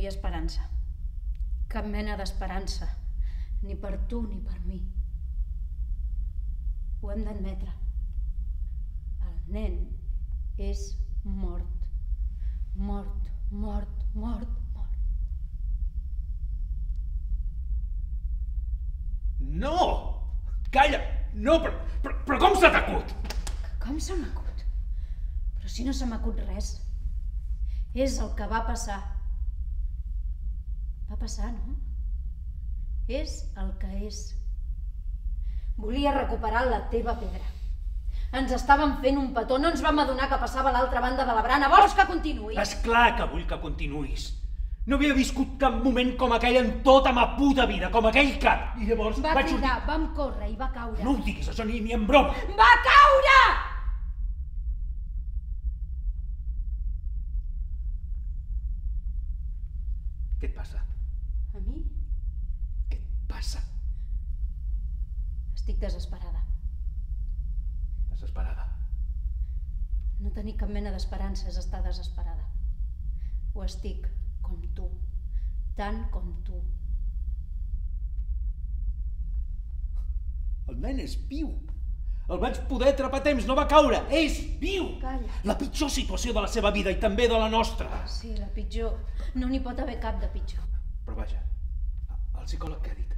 havia esperança. Cap mena d'esperança. Ni per tu ni per mi. Ho hem d'admetre. El nen és mort. Mort, mort, mort, mort. No! Calla! No, però com se t'acut? Com se m'acut? Però si no se m'acut res. És el que va passar. Va passar, no? És el que és. Volia recuperar la teva pedra. Ens estàvem fent un petó, no ens vam adonar que passava a l'altra banda de la brana. Vols que continuï? És clar que vull que continuïs. No havia viscut cap moment com aquell en tota ma puta vida, com aquell cap. I llavors va cridar, vam córrer i va caure. No ho diguis, això ni en broma. Va caure! Què et passa? A mi? Què et passa? Estic desesperada. Desesperada? No tenir cap mena d'esperança és estar desesperada. Ho estic, com tu. Tant com tu. El nen és viu. El vaig poder atrapar a temps, no va caure. És viu! Calla. La pitjor situació de la seva vida i també de la nostra. Sí, la pitjor. No n'hi pot haver cap de pitjor. Però vaja, el psicòleg què ha dit?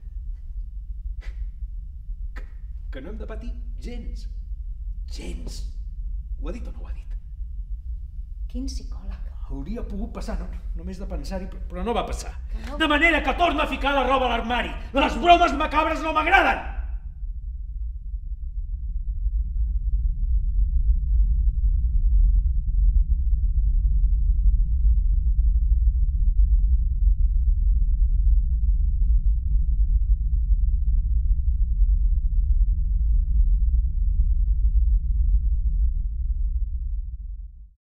Que no hem de patir gens. Gens. Ho ha dit o no ho ha dit? Quin psicòleg? Hauria pogut passar, només de pensar-hi, però no va passar. No. De manera que torna a ficar la roba a l'armari. Les bromes macabres no m'agraden!